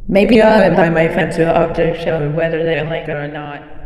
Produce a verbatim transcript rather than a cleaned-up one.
Maybe I'll invite my friends to the object show, whether they like it or not.